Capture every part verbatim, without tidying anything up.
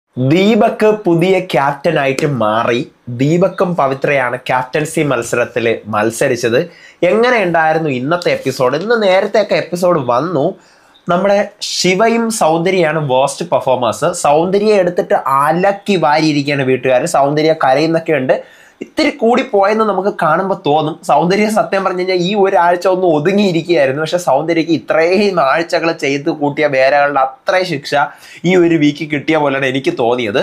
ദീപക് പുതിയ ക്യാപ്റ്റനായിട്ട് മാറി. ദീപക്കും പവിത്രയാണ് ക്യാപ്റ്റൻസി മത്സരത്തിൽ മത്സരിച്ചത്. എങ്ങനെ ഉണ്ടായിരുന്നു ഇന്നത്തെ എപ്പിസോഡ്? ഇന്ന് നേരത്തെയൊക്കെ എപ്പിസോഡ് വന്നു. നമ്മുടെ ശിവയും സൗന്ദര്യയാണ് വേസ്റ്റ് പെർഫോമേഴ്സ്. സൗന്ദര്യം എടുത്തിട്ട് അലക്കി വാരിയിരിക്കുകയാണ് വീട്ടുകാർ. സൗന്ദര്യ കരയുന്നൊക്കെ ഉണ്ട്. ഇത്തിരി കൂടി പോയെന്ന് നമുക്ക് കാണുമ്പോൾ തോന്നും. സൗന്ദര്യം സത്യം പറഞ്ഞു കഴിഞ്ഞാൽ ഈ ഒരാഴ്ച ഒന്ന് ഒതുങ്ങിയിരിക്കുകയായിരുന്നു. പക്ഷെ സൗന്ദര്യക്ക് ഇത്രയും ആഴ്ചകൾ ചെയ്ത് കൂട്ടിയ വേരകളുടെ അത്രയും ശിക്ഷ ഈ ഒരു വീക്ക് കിട്ടിയ പോലെയാണ് എനിക്ക് തോന്നിയത്.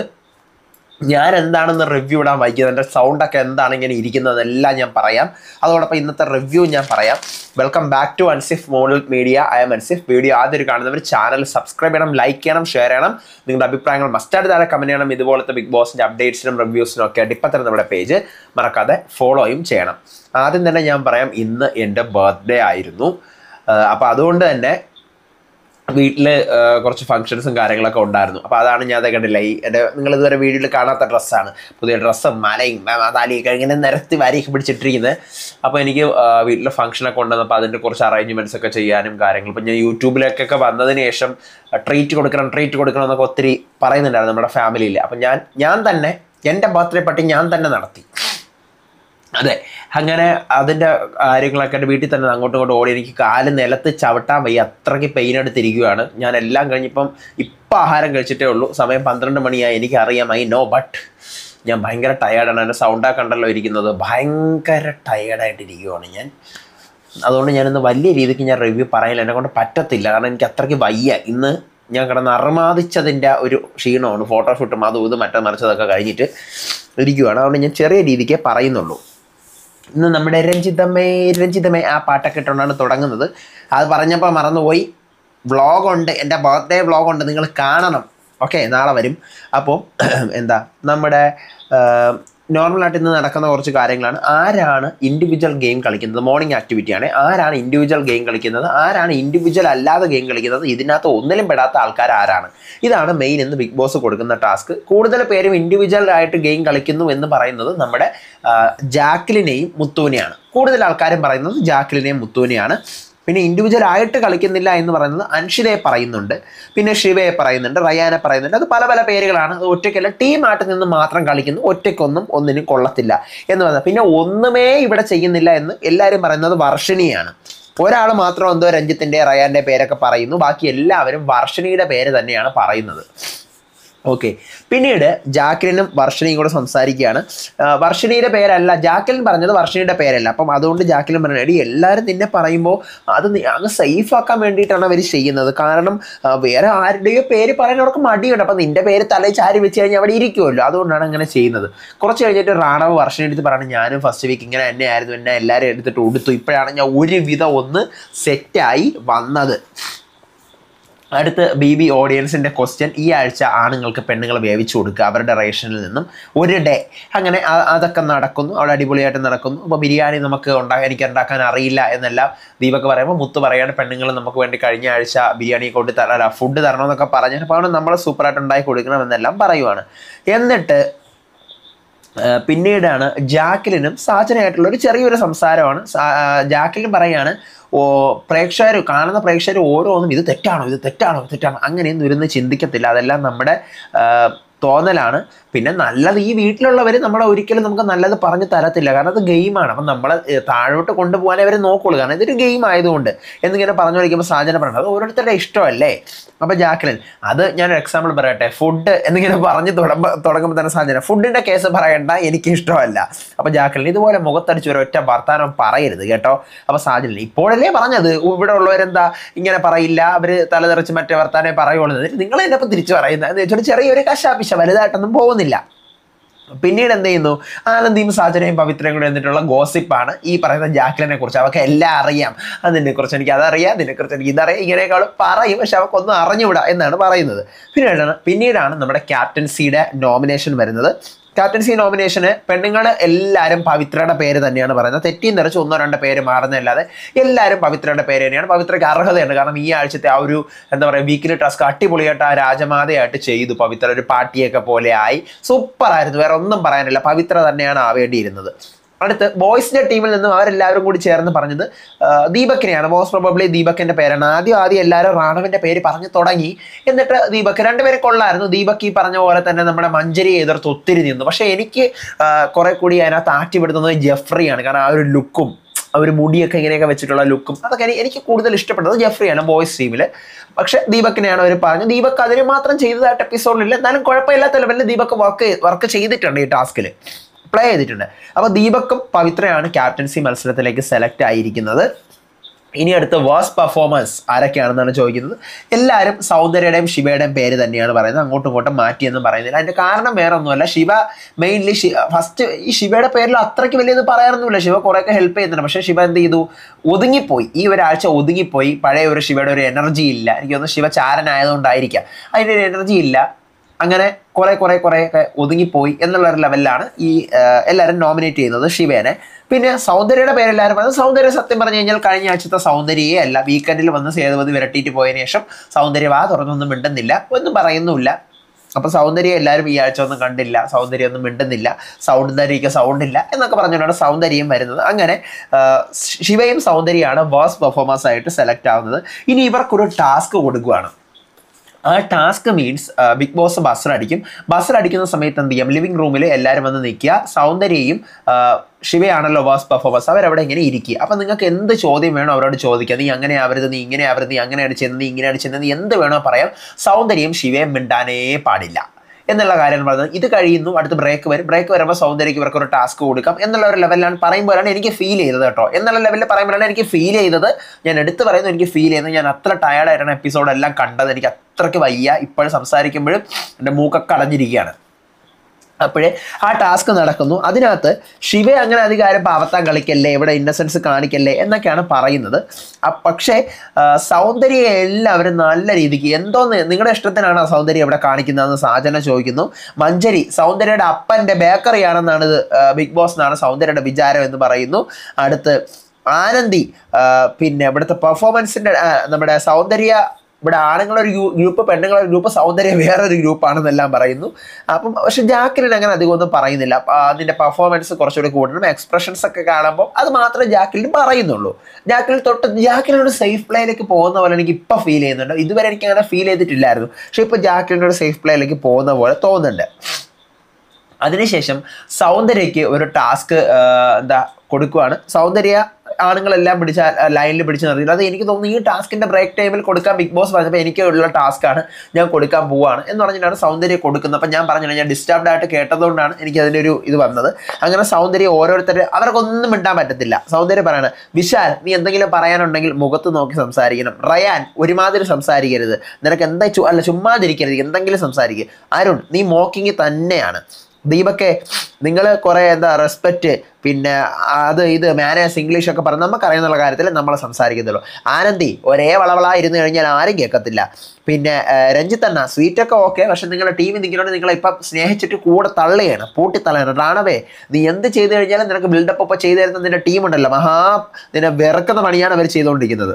ഞാൻ എന്താണെന്ന് റിവ്യൂ ഇടാൻ വൈകിയത്. എൻ്റെ സൗണ്ടൊക്കെ എന്താണ് ഇങ്ങനെ ഇരിക്കുന്നതെല്ലാം ഞാൻ പറയാം. അതോടൊപ്പം ഇന്നത്തെ റിവ്യൂ ഞാൻ പറയാം. Welcome back to Ansif model media. I'm Ansif. Video ആദ്യം കാണുന്നവർ ചാനൽ സബ്സ്ക്രൈബ് ചെയ്യണം, ലൈക്ക് ചെയ്യണം, ഷെയർ ചെയ്യണം. നിങ്ങളുടെ അഭിപ്രായങ്ങൾ മസ്റ്റായിട്ട് താഴെ കമൻറ്റ് ചെയ്യണം. ഇതുപോലത്തെ ബിഗ് ബോസിൻ്റെ അപ്ഡേറ്റ്സിനും റിവ്യൂസിനും ഒക്കെ ആയിട്ട് ഇപ്പം തന്നെ നമ്മുടെ പേജ് മറക്കാതെ ഫോളോയും ചെയ്യണം. ആദ്യം തന്നെ ഞാൻ പറയാം, ഇന്ന് എൻ്റെ ബർത്ത്ഡേ ആയിരുന്നു. അപ്പോൾ അതുകൊണ്ട് തന്നെ വീട്ടിൽ കുറച്ച് ഫംഗ്ഷൻസും കാര്യങ്ങളൊക്കെ ഉണ്ടായിരുന്നു. അപ്പോൾ അതാണ് ഞാൻ അത് കണ്ടില്ല. ഈ എൻ്റെ നിങ്ങൾ ഇതുവരെ വീഡിയോയിൽ കാണാത്ത ഡ്രസ്സാണ്. പുതിയ ഡ്രസ്സും മലയും താലിയൊക്കെ ഇങ്ങനെ നിരത്തി വാരിയൊക്കെ പിടിച്ചിട്ടിരിക്കുന്നത്. അപ്പോൾ എനിക്ക് വീട്ടിൽ ഫംഗ്ഷനൊക്കെ ഉണ്ടെന്നപ്പോൾ അതിൻ്റെ കുറച്ച് അറേഞ്ച്മെൻറ്റ്സ് ഒക്കെ ചെയ്യാനും കാര്യങ്ങൾ. ഇപ്പം ഞാൻ യൂട്യൂബിലേക്കൊക്കെ വന്നതിന് ശേഷം ട്രീറ്റ് കൊടുക്കണം ട്രീറ്റ് കൊടുക്കണം എന്നൊക്കെ ഒത്തിരി പറയുന്നുണ്ടായിരുന്നു നമ്മുടെ ഫാമിലിയിൽ. അപ്പം ഞാൻ ഞാൻ തന്നെ എൻ്റെ ബർത്ത്ഡേ പാർട്ടി ഞാൻ തന്നെ നടത്തി. അതെ, അങ്ങനെ അതിൻ്റെ കാര്യങ്ങളൊക്കെ എൻ്റെ വീട്ടിൽ തന്നെ അങ്ങോട്ടും ഇങ്ങോട്ടും ഓടി. എനിക്ക് കാല് നിലത്ത് ചവിട്ടാൻ വയ്യ, അത്രയ്ക്ക് പെയിൻ എടുത്തിരിക്കുകയാണ്. ഞാൻ എല്ലാം കഴിഞ്ഞിപ്പം ഇപ്പം ആഹാരം കഴിച്ചിട്ടേ ഉള്ളൂ. സമയം പന്ത്രണ്ട് മണിയായി, എനിക്കറിയാം, ഐ നോ. ബട്ട് ഞാൻ ഭയങ്കര ടയേർഡാണ്. എൻ്റെ സൗണ്ടാ കണ്ടല്ലോ ഇരിക്കുന്നത്. ഭയങ്കര ടയേർഡായിട്ടിരിക്കുകയാണ് ഞാൻ. അതുകൊണ്ട് ഞാനിന്ന് വലിയ രീതിക്ക് ഞാൻ റിവ്യൂ പറയില്ല, എന്നെ കൊണ്ട് പറ്റത്തില്ല. കാരണം എനിക്ക് അത്രയ്ക്ക് വയ്യ. ഇന്ന് ഞാൻ കിടന്ന് അർമാദിച്ചതിൻ്റെ ഒരു ക്ഷീണമാണ്. ഫോട്ടോഷൂട്ടും അതും ഇത് മറ്റേ മറിച്ചതൊക്കെ കഴിഞ്ഞിട്ട് ഇരിക്കുകയാണ്. അതുകൊണ്ട് ഞാൻ ചെറിയ രീതിക്ക് പറയുന്നുള്ളൂ. ഇന്ന് നമ്മുടെ രഞ്ജിതമേ രഞ്ജിതമേ ആ പാട്ടൊക്കെ ഇട്ടുകൊണ്ടാണ് തുടങ്ങുന്നത്. അത് പറഞ്ഞപ്പോൾ മറന്നുപോയി. വ്ളോഗുണ്ട്, എൻ്റെ ബർത്ത്ഡേ വ്ളോഗുണ്ട്, നിങ്ങൾ കാണണം. ഓക്കെ, നാളെ വരും. അപ്പോൾ എന്താ നമ്മുടെ നോർമലായിട്ട് ഇന്ന് നടക്കുന്ന കുറച്ച് കാര്യങ്ങളാണ്. ആരാണ് ഇൻഡിവിജ്വൽ ഗെയിം കളിക്കുന്നത്? മോർണിംഗ് ആക്ടിവിറ്റിയാണ്. ആരാണ് ഇൻഡിവിജ്വൽ ഗെയിം കളിക്കുന്നത്, ആരാണ് ഇൻഡിവിജ്വൽ അല്ലാതെ ഗെയിം കളിക്കുന്നത്, ഇതിനകത്ത് ഒന്നിലും പെടാത്ത ആൾക്കാർ ആരാണ്? ഇതാണ് മെയിൻ ഇന്ന് ബിഗ് ബോസ് കൊടുക്കുന്ന ടാസ്ക്. കൂടുതൽ പേരും ഇൻഡിവിജ്വൽ ആയിട്ട് ഗെയിം കളിക്കുന്നു എന്ന് പറയുന്നത് നമ്മുടെ ജാക്ലിനെയും മുത്തുവിനെയാണ്. കൂടുതൽ ആൾക്കാരും പറയുന്നത് ജാക്ലിനെയും മുത്തുവിനെയാണ്. പിന്നെ ഇൻഡിവിജ്വൽ ആയിട്ട് കളിക്കുന്നില്ല എന്ന് പറയുന്നത് അൻഷിതയെ പറയുന്നുണ്ട്, പിന്നെ ശിവയെ പറയുന്നുണ്ട്, റയാനെ പറയുന്നുണ്ട്. അത് പല പല പേരുകളാണ്. അത് ഒറ്റയ്ക്കല്ല, ടീമായിട്ട് നിന്ന് മാത്രം കളിക്കുന്നു. ഒറ്റയ്ക്കൊന്നും ഒന്നിനും കൊള്ളത്തില്ല എന്ന് പറഞ്ഞാൽ പിന്നെ ഒന്നുമേ ഇവിടെ ചെയ്യുന്നില്ല എന്ന് എല്ലാവരും പറയുന്നത് വർഷിണിയാണ്. ഒരാൾ മാത്രം എന്തോ രഞ്ജിത്തിൻ്റെ റയാൻ്റെ പേരൊക്കെ പറയുന്നു. ബാക്കി എല്ലാവരും വർഷിണിയുടെ പേര് തന്നെയാണ് പറയുന്നത്. ഓക്കെ, പിന്നീട് ജാക്ലിനും വർഷിണിയും കൂടെ സംസാരിക്കുകയാണ്. വർഷിണിയുടെ പേരല്ല ജാക്ലിൻ പറഞ്ഞത്, വർഷിണിയുടെ പേരല്ല. അപ്പം അതുകൊണ്ട് ജാക്ലിൻ പറഞ്ഞു, എടി എല്ലാവരും നിന്നെ പറയുമ്പോൾ അത് അങ്ങ് സേഫ് ആക്കാൻ വേണ്ടിയിട്ടാണ് അവർ ചെയ്യുന്നത്. കാരണം വേറെ ആരുടെയോ പേര് പറയാൻ അവർക്ക് മടിയുണ്ട്. അപ്പം നിൻ്റെ പേര് തലയിൽ ചാരി വെച്ച് കഴിഞ്ഞാൽ അവിടെ ഇരിക്കുമല്ലോ, അതുകൊണ്ടാണ് അങ്ങനെ ചെയ്യുന്നത്. കുറച്ച് കഴിഞ്ഞിട്ട് റാണവ് വർഷിണി എടുത്ത് പറഞ്ഞു, ഞാനും ഫസ്റ്റ് വീക്ക് ഇങ്ങനെ എന്നെ ആയിരുന്നു, എന്നെ എല്ലാവരും എടുത്തിട്ട് ഉടുത്തു, ഇപ്പോഴാണ് ഞാൻ ഒരുവിധം ഒന്ന് സെറ്റായി വന്നത്. അടുത്ത് ബി ബി ഓഡിയൻസിൻ്റെ ക്വസ്റ്റ്യൻ, ഈ ആഴ്ച ആണുങ്ങൾക്ക് പെണ്ണുങ്ങൾ വേവിച്ചു കൊടുക്കുക അവരുടെ റേഷനിൽ നിന്നും ഒരു ഡേ. അങ്ങനെ അതൊക്കെ നടക്കുന്നു, അവിടെ അടിപൊളിയായിട്ട് നടക്കുന്നു. അപ്പോൾ ബിരിയാണി നമുക്ക് ഉണ്ടാക്കാൻ എനിക്ക് ഉണ്ടാക്കാൻ അറിയില്ല എന്നെല്ലാം ദീപക് പറയുമ്പോൾ മുത്ത് പറയാണ്, പെണ്ണുങ്ങൾ നമുക്ക് വേണ്ടി കഴിഞ്ഞ ആഴ്ച ബിരിയാണി കൊണ്ട് തരാം, ഫുഡ് തരണമെന്നൊക്കെ പറഞ്ഞു. അപ്പോൾ അവിടെ നമ്മൾ സൂപ്പറായിട്ട് ഉണ്ടാക്കി കൊടുക്കണമെന്നെല്ലാം പറയുവാണ്. എന്നിട്ട് പിന്നീടാണ് ജാക്ലിനും സാജനായിട്ടുള്ളൊരു ചെറിയൊരു സംസാരമാണ്. ജാക്ലിൻ പറയുകയാണ്, ഓ പ്രേക്ഷകർ കാണുന്ന പ്രേക്ഷകർ ഓരോന്നും ഇത് തെറ്റാണോ ഇത് തെറ്റാണോ തെറ്റാണോ അങ്ങനെയൊന്നും ഇരുന്ന് ചിന്തിക്കത്തില്ല. അതെല്ലാം നമ്മുടെ തോന്നലാണ്. പിന്നെ നല്ലത് ഈ വീട്ടിലുള്ളവർ നമ്മളെ ഒരിക്കലും നമുക്ക് നല്ലത് പറഞ്ഞ് തരത്തില്ല. കാരണം അത് ഗെയിമാണ്. അപ്പം നമ്മളെ താഴോട്ട് കൊണ്ടുപോകാനേ അവർ നോക്കുള്ളൂ. കാരണം ഇതൊരു ഗെയിം ആയതുകൊണ്ട് എന്നിങ്ങനെ പറഞ്ഞു വയ്ക്കുമ്പോൾ സാജന പറയുന്നത് അത് ഓരോരുത്തരുടെ ഇഷ്ടമല്ലേ. അപ്പോൾ ജാക്ലിൻ, അത് ഞാനൊരു എക്സാമ്പിൾ പറയട്ടെ, ഫുഡ് എന്നിങ്ങനെ പറഞ്ഞ് തുടങ്ങുമ്പോൾ തുടങ്ങുമ്പോൾ തന്നെ സാജന ഫുഡിൻ്റെ കേസ് പറയണ്ട, എനിക്ക് ഇഷ്ടമല്ല. അപ്പോൾ ജാക്ലിൻ, ഇതുപോലെ മുഖത്തടിച്ച് ഒരു ഒറ്റ വർത്താനം പറയരുത് കേട്ടോ. അപ്പോൾ സാജന, ഇപ്പോഴല്ലേ പറഞ്ഞത് ഇവിടെ ഉള്ളവരെന്താ ഇങ്ങനെ പറയില്ല, അവർ തലതെറിച്ച് മറ്റേ വർത്താനേ പറയുള്ളൂ, നിങ്ങൾ എന്നെ ഇപ്പം തിരിച്ച് പറയുന്നത് എന്ന് വെച്ചാൽ ചെറിയൊരു കശാപ്പിശ, വലുതായിട്ടൊന്നും പോകുന്നില്ല. പിന്നീട് എന്ത് ചെയ്യുന്നു, ആനന്ദിയും സാജനയും പവിത്രയും കൂടെ എന്നിട്ടുള്ള ഗോസിപ്പാണ് ഈ പറയുന്ന ജാക്ലിനെ കുറിച്ച്. അവർക്ക് എല്ലാം അറിയാം, അതിനെക്കുറിച്ച് എനിക്ക് അതറിയാം, ഇതിനെക്കുറിച്ച് എനിക്ക് ഇതറിയാം, ഇങ്ങനെയൊക്കെ അവൾ പറയും, പക്ഷെ അവൾക്കൊന്നും അറിഞ്ഞുകൂടാ എന്നാണ് പറയുന്നത്. പിന്നീടാണ് പിന്നീടാണ് നമ്മുടെ ക്യാപ്റ്റൻസിയുടെ നോമിനേഷൻ വരുന്നത്. ക്യാപ്റ്റൻസി നോമിനേഷന് പെണ്ണുങ്ങൾ എല്ലാവരും പവിത്രയുടെ പേര് തന്നെയാണ് പറയുന്നത്. തെറ്റിയും നിറച്ച് ഒന്നോ രണ്ടോ പേര് മാറുന്നതല്ലാതെ എല്ലാവരും പവിത്രയുടെ പേര് തന്നെയാണ്. പവിത്രയ്ക്ക് അർഹതയുണ്ട്. കാരണം ഈ ആഴ്ചത്തെ ആ ഒരു എന്താ പറയുക വീക്കിലി ടാസ്ക് അടിപൊളിയായിട്ട് ആ രാജമാതയായിട്ട് ചെയ്തു. പവിത്ര ഒരു പാർട്ടിയൊക്കെ പോലെ ആയി, സൂപ്പറായിരുന്നു, വേറെ ഒന്നും പറയാനില്ല. പവിത്ര തന്നെയാണ് ആവേണ്ടിയിരുന്നത്. അടുത്ത് ബോയ്സിന്റെ ടീമിൽ നിന്നും അവരെല്ലാവരും കൂടി ചേർന്ന് പറഞ്ഞത് ദീപക്കിനെയാണ്. മോസ്റ്റ് പ്രോബബ്ലി ദീപക്കിന്റെ പേരാണ്. ആദ്യം ആദ്യം എല്ലാവരും റാണവിന്റെ പേര് പറഞ്ഞു തുടങ്ങി. എന്നിട്ട് ദീപക് രണ്ടുപേരെ കൊള്ളായിരുന്നു. ദീപക് ഈ പറഞ്ഞ പോലെ തന്നെ നമ്മുടെ മഞ്ജരിയെ എതിർത്ത് ഒത്തിരി നിന്നു. പക്ഷെ എനിക്ക് കുറെ കൂടി അതിനകത്ത് ആറ്റിപ്പെടുത്തുന്നത് ജെഫ്രിയാണ്. കാരണം ആ ഒരു ലുക്കും, ആ ഒരു മുടിയൊക്കെ ഇങ്ങനെയൊക്കെ വെച്ചിട്ടുള്ള ലുക്കും, അതൊക്കെ എനിക്ക് കൂടുതൽ ഇഷ്ടപ്പെട്ടത് ജെഫ്രിയാണ് ബോയ്സ് ടീമിൽ. പക്ഷെ ദീപക്കിനെയാണ് അവർ പറഞ്ഞത്. ദീപക് അതിന് മാത്രം ചെയ്തതായിട്ട് എപ്പിസോഡിലില്ല. എന്നാലും കുഴപ്പമില്ലാത്ത ലെവലിൽ ദീപക് വർക്ക് വർക്ക് ചെയ്തിട്ടുണ്ട് ഈ ടാസ്കിൽ, പ്ലേ ചെയ്തിട്ടുണ്ട്. അപ്പോൾ ദീപക്കും പവിത്രയാണ് ക്യാപ്റ്റൻസി മത്സരത്തിലേക്ക് സെലക്ട് ആയിരിക്കുന്നത്. ഇനി അടുത്ത വേഴ്സ്റ്റ് പെർഫോമൻസ് ആരൊക്കെയാണെന്നാണ് ചോദിക്കുന്നത്. എല്ലാവരും സൗന്ദര്യയുടെയും ശിവയുടെയും പേര് തന്നെയാണ് പറയുന്നത്. അങ്ങോട്ടും ഇങ്ങോട്ടും മാറ്റിയെന്നും പറയുന്നില്ല. അതിന്റെ കാരണം വേറെ ഒന്നുമല്ല. ശിവ മെയിൻലി ഫസ്റ്റ് ഈ ശിവയുടെ പേരിൽ അത്രയ്ക്ക് വലിയത് പറയാനൊന്നുമില്ല. ശിവ കുറേയൊക്കെ ഹെൽപ്പ് ചെയ്യുന്നുണ്ട്. പക്ഷേ ശിവ എന്ത് ചെയ്തു? ഒതുങ്ങിപ്പോയി. ഈ ഒരാഴ്ച ഒതുങ്ങിപ്പോയി. പഴയ ഒരു ശിവയുടെ ഒരു എനർജി ഇല്ല. എനിക്ക് തോന്നുന്നു ശിവ ചാരനായതുകൊണ്ടായിരിക്കാം അതിൻ്റെ ഒരു എനർജി ഇല്ല. അങ്ങനെ കുറെ കുറെ കുറെ ഒക്കെ ഒതുങ്ങിപ്പോയി എന്നുള്ള ഒരു ലെവലിലാണ് ഈ എല്ലാവരും നോമിനേറ്റ് ചെയ്യുന്നത് ശിവേനെ. പിന്നെ സൗന്ദര്യയുടെ പേരെല്ലാവരും പറഞ്ഞത് സൗന്ദര്യ സത്യം പറഞ്ഞു കഴിഞ്ഞാൽ കഴിഞ്ഞ ആഴ്ചത്തെ സൗന്ദര്യയെ അല്ല. വീക്കെൻഡിൽ വന്ന് സേതുപതി വിരട്ടിയിട്ട് പോയതിനു ശേഷം സൗന്ദര്യ വാ തുറന്നൊന്നും മിണ്ടുന്നില്ല, ഒന്നും പറയുന്നുമില്ല. അപ്പോൾ സൗന്ദര്യം എല്ലാവരും ഈ ആഴ്ച ഒന്നും കണ്ടില്ല, സൗന്ദര്യം ഒന്നും മിണ്ടുന്നില്ല, സൗന്ദര്യക്ക് സൗണ്ട് ഇല്ല എന്നൊക്കെ പറഞ്ഞുകൊണ്ടാണ് സൗന്ദര്യം വരുന്നത്. അങ്ങനെ ശിവയും സൗന്ദര്യമാണ് വേഴ്സ്റ്റ് പെർഫോമൻസ് ആയിട്ട് സെലക്ട് ആവുന്നത്. ഇനി ഇവർക്കൊരു ടാസ്ക് കൊടുക്കുകയാണ്. ആ task means big boss buzzer അടിക്കും. ബസർ അടിക്കുന്ന സമയത്ത് എന്ത് ചെയ്യാം? ലിവിംഗ് റൂമിൽ എല്ലാവരും വന്ന് നിൽക്കുക. സൗന്ദര്യയും ശിവയാണല്ലോ വേഴ്സ്റ്റ് പെർഫോമൻസ്, അവരവിടെ ഇങ്ങനെ ഇരിക്കുക. അപ്പം നിങ്ങൾക്ക് എന്ത് ചോദ്യം വേണോ അവരോട് ചോദിക്കുക. നീ അങ്ങനെ ആവരുത്, നീ ഇങ്ങനെ ആവരുത്, നീ അങ്ങനെ അടിച്ചെന്ന്, നീ ഇങ്ങനെ അടിച്ചെന്ന്, നീ എന്ത് വേണോ പറയാം. സൗന്ദര്യം ശിവയും മിണ്ടാനേ പാടില്ല എന്നുള്ള കാര്യം പറയുന്നത്. ഇത് കഴിയുന്നു, അടുത്ത് ബ്രേക്ക് വരും. ബ്രേക്ക് വരുമ്പോൾ സൗന്ദര്യക്ക് ഇവർക്ക് ഒരു ടാസ്ക് കൊടുക്കാം എന്നുള്ള ഒരു ലെവലിലാണ് പറയുമ്പോഴാണ് എനിക്ക് ഫീൽ ചെയ്തത് കേട്ടോ. എന്നുള്ള ലെവലിൽ പറയുമ്പോഴാണ് എനിക്ക് ഫീൽ ചെയ്തത്. ഞാൻ എടുത്ത് പറയുന്നു, എനിക്ക് ഫീൽ ചെയ്യുന്നത് ഞാൻ അത്ര ടയർഡായിട്ടാണ് എപ്പിസോഡ് എല്ലാം കണ്ടത്. എനിക്ക് അത്രയ്ക്ക് വയ്യ. ഇപ്പോഴും സംസാരിക്കുമ്പോഴും എൻ്റെ മൂക്കൊക്കെ അടഞ്ഞിരിക്കുകയാണ്. അപ്പോഴേ ആ ടാസ്ക് നടക്കുന്നു. അതിനകത്ത് ശിവ അങ്ങനെ അധികാരം പാവത്താൻ കളിക്കല്ലേ, ഇവിടെ ഇന്നസെൻസ് കാണിക്കല്ലേ എന്നൊക്കെയാണ് പറയുന്നത്. പക്ഷേ സൗന്ദര്യം എല്ലാവരും നല്ല രീതിക്ക് എന്തോന്ന് നിങ്ങളുടെ ഇഷ്ടത്തിനാണ് ആ സൗന്ദര്യം ഇവിടെ കാണിക്കുന്നതെന്ന് സാജന ചോദിക്കുന്നു. മഞ്ജരി സൗന്ദര്യയുടെ അപ്പൻ്റെ ബേക്കറിയാണെന്നാണ് ഇത് ബിഗ് ബോസ് എന്നാണ് സൗന്ദര്യയുടെ വിചാരം എന്ന് പറയുന്നു. അടുത്ത് ആനന്ദി പിന്നെ ഇവിടുത്തെ പെർഫോമൻസിൻ്റെ നമ്മുടെ സൗന്ദര്യ ഇവിടെ ആണുങ്ങളൊരു ഗ്രൂപ്പ്, പെണ്ണുങ്ങളൊരു ഗ്രൂപ്പ്, സൗന്ദര്യം വേറൊരു ഗ്രൂപ്പാണെന്നെല്ലാം പറയുന്നു. അപ്പം പക്ഷെ ജാക്ലിൻ അങ്ങനെ അധികം ഒന്നും പറയുന്നില്ല. അതിൻ്റെ പെർഫോമൻസ് കുറച്ചുകൂടി കൂടണം, എക്സ്പ്രഷൻസ് ഒക്കെ കാണുമ്പോൾ അത് മാത്രമേ ജാക്ലിൻ പറയുന്നുള്ളൂ. ജാക്ലിൻ തൊട്ട് ജാക്ലിനോട് സേഫ് പ്ലേയിലേക്ക് പോകുന്ന പോലെ എനിക്ക് ഇപ്പം ഫീൽ ചെയ്യുന്നുണ്ട്. ഇതുവരെ എനിക്ക് അങ്ങനെ ഫീൽ ചെയ്തിട്ടില്ലായിരുന്നു. പക്ഷെ ഇപ്പോൾ ജാക്ലിനോട് സേഫ് പ്ലേയിലേക്ക് പോകുന്ന പോലെ തോന്നുന്നുണ്ട്. അതിനുശേഷം സൗന്ദര്യയ്ക്ക് ഒരു ടാസ്ക് എന്താ കൊടുക്കുകയാണ്. സൗന്ദര്യ ആണുങ്ങളെല്ലാം പിടിച്ച ലൈനിൽ പിടിച്ച് നിർത്തിയില്ല. അത് എനിക്ക് തോന്നുന്നു ഈ ടാസ്കിൻ്റെ ബ്രേക്ക് ടൈമിൽ കൊടുക്കാൻ ബിഗ് ബോസ് പറഞ്ഞപ്പോൾ എനിക്കുള്ള ടാസ്ക്കാണ്, ഞാൻ കൊടുക്കാൻ പോവുകയാണ് എന്ന് പറഞ്ഞിട്ടാണ് സൗന്ദര്യം കൊടുക്കുന്നത്. അപ്പം ഞാൻ പറഞ്ഞില്ല, ഞാൻ ഡിസ്റ്റർബ്ഡ് ആയിട്ട് കേട്ടതുകൊണ്ടാണ് എനിക്ക് അതിൻ്റെ ഒരു ഇത് വന്നത്. അങ്ങനെ സൗന്ദര്യം ഓരോരുത്തർ അവർക്കൊന്നും മിണ്ടാൻ പറ്റത്തില്ല. സൗന്ദര്യം പറയണം, വിശാൽ നീ എന്തെങ്കിലും പറയാനുണ്ടെങ്കിൽ മുഖത്ത് നോക്കി സംസാരിക്കണം. റയാൻ ഒരുമാതിരി സംസാരിക്കരുത്, നിനക്ക് എന്താ അല്ല ചുമ്മാതിരിക്കരുത്, എന്തെങ്കിലും സംസാരിക്കുക. അരുൺ നീ മോക്കിങ് തന്നെയാണ്. ദീപക്കെ നിങ്ങൾ കുറേ എന്താ റെസ്പെക്റ്റ് പിന്നെ അത് ഇത് മാനേഴ്സ് ഇംഗ്ലീഷ് ഒക്കെ പറഞ്ഞ് നമുക്കറിയുന്നുള്ള കാര്യത്തിൽ നമ്മൾ സംസാരിക്കത്തുള്ളൂ. ആനന്ദി ഒരേ വളവളായിരുന്നു കഴിഞ്ഞാൽ ആരും കേൾക്കത്തില്ല. പിന്നെ രഞ്ജിത്തണ്ണ സ്വീറ്റൊക്കെ ഓക്കെ, പക്ഷെ നിങ്ങളുടെ ടീമിൽ നിൽക്കുന്നതുകൊണ്ട് നിങ്ങളെ ഇപ്പം സ്നേഹിച്ചിട്ട് കൂടെ തള്ളുകയാണ്, പൂട്ടി തള്ളുകയാണ്. റാണവേ നീ എന്ത് ചെയ്ത് കഴിഞ്ഞാലും നിനക്ക് ബിൽഡപ്പ് ഒക്കെ ചെയ്തു തരുന്ന നിന്റെ ടീമുണ്ടല്ലോ, മഹാ നിന്നെ വിറക്കുന്ന പണിയാണ് അവർ ചെയ്തുകൊണ്ടിരിക്കുന്നത്.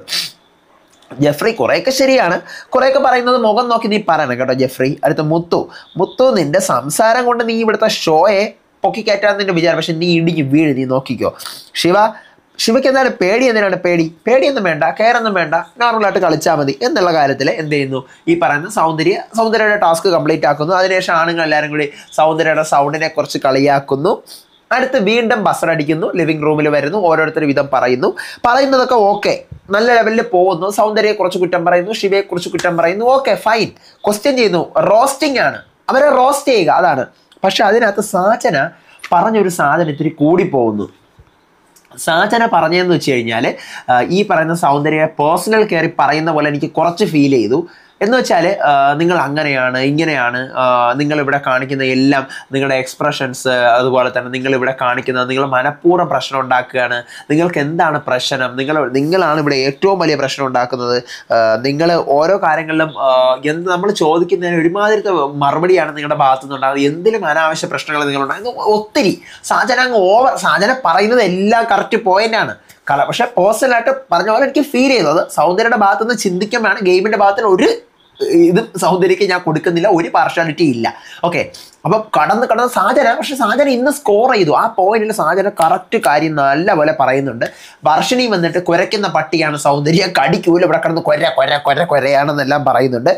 ജെഫ്രി കുറേയൊക്കെ ശരിയാണ്, കുറേയൊക്കെ പറയുന്നത് മുഖം നോക്കി നീ പറയണം കേട്ടോ ജെഫ്രി. അടുത്ത മുത്തു മുത്തു നിന്റെ സംസാരം കൊണ്ട് നീ ഇവിടുത്തെ ഷോയെ പൊക്കിക്കയറ്റാൻ നിന്റെ വിചാരം, പക്ഷെ നീ ഇടിഞ്ഞ് വീഴ്, നീ നോക്കിക്കോ. ശിവ ശിവയ്ക്ക് എന്താണ് പേടി? എന്തിനാണ് പേടി? പേടിയൊന്നും വേണ്ട, കെയറൊന്നും വേണ്ട, നോർമലായിട്ട് കളിച്ചാൽ മതി എന്നുള്ള കാര്യത്തിൽ എന്ത് ചെയ്യുന്നു, ഈ പറയുന്ന സൗന്ദര്യ സൗന്ദര്യയുടെ ടാസ്ക് കംപ്ലീറ്റ് ആക്കുന്നു. അതിനുശേഷം ആണുങ്ങൾ എല്ലാവരും കൂടി സൗന്ദര്യയുടെ സൗണ്ടിനെ കുറിച്ച് കളിയാക്കുന്നു. അടുത്ത് വീണ്ടും ബസറടിക്കുന്നു, ലിവിംഗ് റൂമിൽ വരുന്നു, ഓരോരുത്തർ വിധം പറയുന്നു. പറയുന്നതൊക്കെ ഓക്കെ, നല്ല ലെവലിൽ പോകുന്നു. സൗന്ദര്യയെ കുറിച്ച് കുറ്റം പറയുന്നു, ശിവയെ കുറിച്ച് കുറ്റം പറയുന്നു, ഓക്കെ ഫൈൻ. ക്വസ്റ്റ്യൻ ചെയ്യുന്നു, റോസ്റ്റിംഗ് ആണ്, അവരെ റോസ്റ്റ് ചെയ്യുക അതാണ്. പക്ഷെ അതിനകത്ത് സാചന പറഞ്ഞൊരു സാധനം ഇത്തിരി കൂടിപ്പോകുന്നു. സാചന പറഞ്ഞതെന്ന് വെച്ച് കഴിഞ്ഞാൽ ഈ പറയുന്ന സൗന്ദര്യ പേഴ്സണൽ കെയർ പറയുന്ന പോലെ എനിക്ക് കുറച്ച് ഫീൽ ചെയ്തു. എന്ന് വെച്ചാൽ നിങ്ങൾ അങ്ങനെയാണ് ഇങ്ങനെയാണ്, നിങ്ങളിവിടെ കാണിക്കുന്ന എല്ലാം നിങ്ങളുടെ എക്സ്പ്രഷൻസ്, അതുപോലെ തന്നെ നിങ്ങളിവിടെ കാണിക്കുന്നത് നിങ്ങൾ മനഃപൂർവ്വം പ്രശ്നം ഉണ്ടാക്കുകയാണ്, നിങ്ങൾക്ക് എന്താണ് പ്രശ്നം, നിങ്ങൾ നിങ്ങളാണ് ഇവിടെ ഏറ്റവും വലിയ പ്രശ്നം ഉണ്ടാക്കുന്നത്, നിങ്ങൾ ഓരോ കാര്യങ്ങളിലും എന്ത് നമ്മൾ ചോദിക്കുന്നതിന് ഒരുമാതിരത്തെ മറുപടിയാണ് നിങ്ങളുടെ ഭാഗത്തു നിന്നുണ്ടാകുന്നത്, എന്തിലും അനാവശ്യ പ്രശ്നങ്ങൾ നിങ്ങളുണ്ടാകുന്നത് ഒത്തിരി. സാചന അങ്ങ് ഓവർ, സാചന പറയുന്നത് എല്ലാം കറക്റ്റ് പോയിന്റാണ് കല. പക്ഷെ പേഴ്സണലായിട്ട് പറഞ്ഞ പോലെ എനിക്ക് ഫീൽ ചെയ്തത് സൗന്ദര്യയുടെ ഭാഗത്തുനിന്ന് ചിന്തിക്കുമ്പോഴാണ് ഗെയിമിൻ്റെ ഭാഗത്തിന് ഒരു ഇത് സൗന്ദര്യക്ക് ഞാൻ കൊടുക്കുന്നില്ല, ഒരു പാർഷ്യാലിറ്റി ഇല്ല. ഓക്കെ, അപ്പം കടന്ന് കടന്ന് സാജന, പക്ഷെ സാജന ഇന്ന് സ്കോർ ചെയ്തു. ആ പോയിന്റിൽ സാജന കറക്റ്റ് കാര്യം നല്ലപോലെ പറയുന്നുണ്ട്. വർഷിണി വന്നിട്ട് കുരയ്ക്കുന്ന പട്ടിയാണ് സൗന്ദര്യം, കടിക്കൂല, ഇവിടെ കിടന്ന് കൊര കൊര കൊര കൊരയാണെന്നെല്ലാം പറയുന്നുണ്ട്.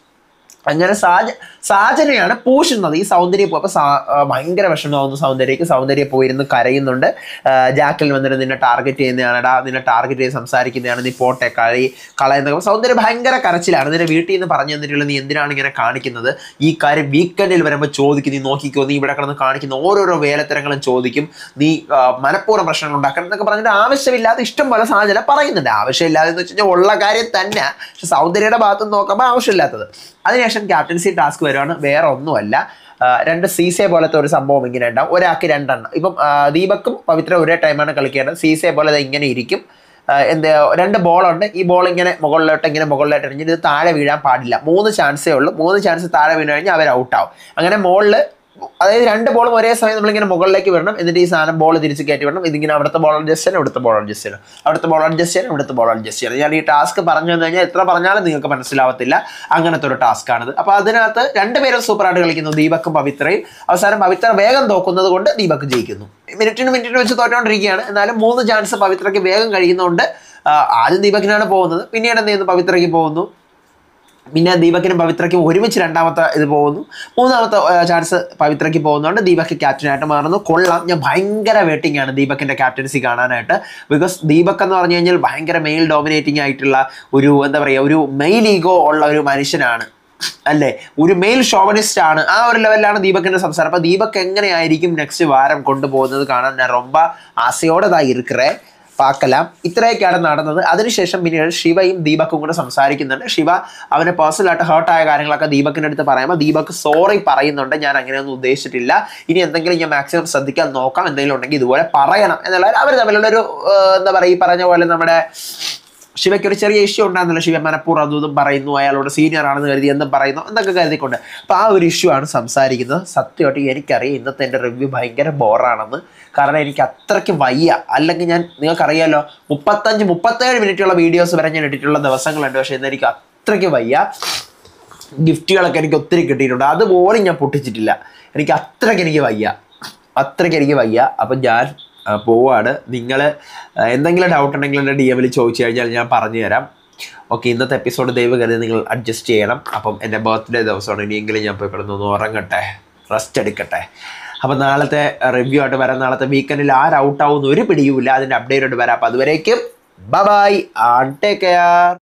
അങ്ങനെ സാജ സാജനയാണ് പൂശുന്നത് ഈ സൗന്ദര്യം. അപ്പോൾ സാ ഭയങ്കര വിഷമമാവുന്നു സൗന്ദര്യക്ക്. സൗന്ദര്യം പോയിരുന്ന് കരയുന്നുണ്ട്. ജാക്കിൽ വന്നിട്ട് നിന്നെ ടാർഗറ്റ് ചെയ്യുന്നതാണെടാ, നിന്നെ ടാർഗറ്റ് ചെയ്ത് സംസാരിക്കുന്നതാണ്, നീ പോട്ടെ കളി കളയുന്ന. സൗന്ദര്യം ഭയങ്കര കരച്ചിലാണ്. നിന്റെ വീട്ടിൽ നിന്ന് പറഞ്ഞു തന്നിട്ടുള്ള നീ എന്തിനാണ് ഇങ്ങനെ കാണിക്കുന്നത്, ഈ കാര്യം വീക്കെൻഡിൽ വരുമ്പോൾ ചോദിക്കും, നീ നോക്കിക്കോ, നീ ഇവിടെ കിടന്ന് കാണിക്കുന്ന ഓരോരോ വേലത്തരങ്ങളും ചോദിക്കും, നീ മനഃപൂർവ്വം പ്രശ്നങ്ങൾ ഉണ്ടാക്കണം എന്നൊക്കെ പറഞ്ഞിട്ട് ആവശ്യമില്ലാതെ ഇഷ്ടം പോലെ സാജന പറയുന്നുണ്ട്. ആവശ്യമില്ലാതെ എന്ന് വെച്ച് കഴിഞ്ഞാൽ ഉള്ള കാര്യം തന്നെ, പക്ഷെ സൗന്ദര്യയുടെ ഭാഗത്ത് നോക്കുമ്പോൾ ആവശ്യമില്ലാത്തത്. അതിനുശേഷം ക്യാപ്റ്റൻസി ടാസ്ക് വരുവാണ്. വേറെ ഒന്നുമല്ല, രണ്ട് സീസെ പോലത്തെ ഒരു സംഭവം ഇങ്ങനെ ഉണ്ടാവും. ഒരാൾക്ക് രണ്ടെണ്ണം. ഇപ്പം ദീപക്കും പവിത്ര ഒരേ ടൈമാണ് കളിക്കേണ്ടത്. സീസെ പോലെ ഇങ്ങനെ ഇരിക്കും. എന്താ രണ്ട് ബോളുണ്ട്. ഈ ബോൾ ഇങ്ങനെ മുകളിലോട്ട് ഇങ്ങനെ മുകളിലോട്ട് എറിഞ്ഞിട്ട് ഇത് താഴെ വീഴാൻ പാടില്ല. മൂന്ന് ചാൻസേ ഉള്ളൂ. മൂന്ന് ചാൻസ് താഴെ വീണ് കഴിഞ്ഞാൽ അവർ ഔട്ടാവും. അങ്ങനെ മുകളിൽ, അതായത് രണ്ട് ബോളും ഒരേ സമയം നമ്മളിങ്ങനെ മുകളിലേക്ക് വരണം. എന്നിട്ട് ഈ സാധനം ബോൾ തിരിച്ച് കയറ്റി വിടണം. ഇതിങ്ങനെ അവിടുത്തെ ബോൾ അഡ്ജസ്റ്റ് ചെയ്യണം, ഇവിടുത്തെ ബോൾ അഡ്ജസ്റ്റ് ചെയ്യണം, അവിടുത്തെ ബോൾ അഡ്ജസ്റ്റ് ചെയ്യണം, ഇവിടുത്തെ ബോൾ അഡ്ജസ്റ്റ് ചെയ്യണം. ഞാൻ ഈ ടാസ്ക് പറഞ്ഞു തന്നു കഴിഞ്ഞാൽ എത്ര പറഞ്ഞാലും നിങ്ങൾക്ക് മനസ്സിലാവത്തില്ല. അങ്ങനത്തെ ഒരു ടാസ്ക് ആണിത്. അപ്പോൾ അതിനകത്ത് രണ്ടുപേരും സൂപ്പറായിട്ട് കളിക്കുന്നു, ദീപക്കും പവിത്രയും. അവസാനം പവിത്ര വേഗം തോക്കുന്നത് കൊണ്ട് ദീപക് ജയിക്കുന്നു. മിനിറ്റിന് മിനിറ്റിന് വെച്ച് തോറ്റോണ്ടിരിക്കുകയാണ്. എന്നാലും മൂന്ന് ചാൻസ് പവിത്രയ്ക്ക് വേഗം കഴിയുന്നതുകൊണ്ട് ആദ്യം ദീപകിനാണ് പോകുന്നത്. പിന്നീട് എന്ത് ചെയ്യുന്നു, പവിത്രയ്ക്ക് പോകുന്നു. പിന്നെ ദീപക്കിനും പവിത്രയ്ക്കും ഒരുമിച്ച് രണ്ടാമത്തെ ഇത് പോകുന്നു. മൂന്നാമത്തെ ചാൻസ് പവിത്രയ്ക്ക് പോകുന്നതുകൊണ്ട് ദീപക് ക്യാപ്റ്റനായിട്ട് മാറുന്നു. കൊള്ളാം. ഞാൻ ഭയങ്കര വെയിറ്റിംഗ് ആണ് ദീപക്കിൻ്റെ ക്യാപ്റ്റൻസി കാണാനായിട്ട്. ബിക്കോസ് ദീപക് എന്ന് പറഞ്ഞു കഴിഞ്ഞാൽ ഭയങ്കര മെയിൽ ഡോമിനേറ്റിംഗ് ആയിട്ടുള്ള ഒരു, എന്താ പറയുക, ഒരു മെയിൽ ഈഗോ ഉള്ള ഒരു മനുഷ്യനാണ്, അല്ലേ, ഒരു മെയിൽ ഷോവനിസ്റ്റ് ആണ്. ആ ഒരു ലെവലിലാണ് ദീപകിൻ്റെ സംസാരം. അപ്പോൾ ദീപക് എങ്ങനെയായിരിക്കും നെക്സ്റ്റ് വാരം കൊണ്ടുപോകുന്നത് കാണാൻ ഞാൻ ரொம்ப ആശയോടെ தான் இருக்கிறேன். പാക്കലാം. ഇത്രയൊക്കെയാണ് നടന്നത്. അതിനുശേഷം പിന്നീട് ശിവയും ദീപക്കും കൂടെ സംസാരിക്കുന്നുണ്ട്. ശിവ അവനെ പേഴ്സണലായിട്ട് ഹേർട്ടായ കാര്യങ്ങളൊക്കെ ദീപക്കിൻ്റെ അടുത്ത് പറയുമ്പോൾ ദീപക് സോറി പറയുന്നുണ്ട്, ഞാൻ അങ്ങനെയൊന്നും ഉദ്ദേശിച്ചിട്ടില്ല, ഇനി എന്തെങ്കിലും ഞാൻ മാക്സിമം ശ്രദ്ധിക്കാൻ നോക്കാം, എന്തെങ്കിലും ഉണ്ടെങ്കിൽ ഇതുപോലെ പറയണം എന്നുള്ള അവർ തമ്മിലുള്ളൊരു, എന്താ പറയുക, ഈ പറഞ്ഞ പോലെ നമ്മുടെ ശിവയ്ക്ക് ഒരു ചെറിയ ഇഷ്യൂ ഉണ്ടായിരുന്നല്ലോ. ശിവ മനഃപൂർവ്വം അതും ഇതും പറയുന്നു, അയാളോട് സീനിയർ ആണെന്ന് കരുതി എന്നും പറയുന്നു എന്നൊക്കെ കരുതിക്കൊണ്ട്. അപ്പോൾ ആ ഒരു ഇഷ്യൂ ആണ് സംസാരിക്കുന്നത്. സത്യമായിട്ട് എനിക്കറിയാം ഇന്നത്തെ എൻ്റെ റിവ്യൂ ഭയങ്കര ബോറാണെന്ന്. കാരണം എനിക്ക് അത്രയ്ക്ക് വയ്യ. അല്ലെങ്കിൽ ഞാൻ, നിങ്ങൾക്കറിയാമല്ലോ, മുപ്പത്തഞ്ച് മുപ്പത്തേഴ് മിനിറ്റുള്ള വീഡിയോസ് വരെ ഞാൻ ഇട്ടിട്ടുള്ള ദിവസങ്ങളുണ്ട്. പക്ഷേ ഇന്ന് എനിക്ക് അത്രയ്ക്ക് വയ്യ. ഗിഫ്റ്റുകളൊക്കെ എനിക്ക് ഒത്തിരി കിട്ടിയിട്ടുണ്ട്, അതുപോലും ഞാൻ പൊട്ടിച്ചിട്ടില്ല. എനിക്ക് അത്രയ്ക്ക് എനിക്ക് വയ്യ, അത്രയ്ക്ക് എനിക്ക് വയ്യ. അപ്പം ഞാൻ പോവാണ്. നിങ്ങൾ എന്തെങ്കിലും ഡൗട്ട് ഉണ്ടെങ്കിൽ എൻ്റെ ഡി എമ്മിൽ ചോദിച്ചു കഴിഞ്ഞാൽ ഞാൻ പറഞ്ഞു തരാം. ഓക്കെ, ഇന്നത്തെ എപ്പിസോഡ് ദയവ് കരുതി നിങ്ങൾ അഡ്ജസ്റ്റ് ചെയ്യണം. അപ്പം എൻ്റെ ബർത്ത്ഡേ ദിവസമാണ്. ഇനിയെങ്കിലും ഞാൻ പോയി കിടന്നൊന്ന് ഉറങ്ങട്ടെ, റെസ്റ്റ് എടുക്കട്ടെ. അപ്പം നാളത്തെ റിവ്യൂ ആയിട്ട് വരാം. നാളത്തെ വീക്കെൻഡിൽ ആര് ഔട്ടാവുന്ന ഒരു പിടിയുമില്ല. അതിൻ്റെ അപ്ഡേറ്റ് ആയിട്ട് വരാം. അപ്പം അതുവരേക്കും ബൈ ബൈ, ടേക്ക് കെയർ.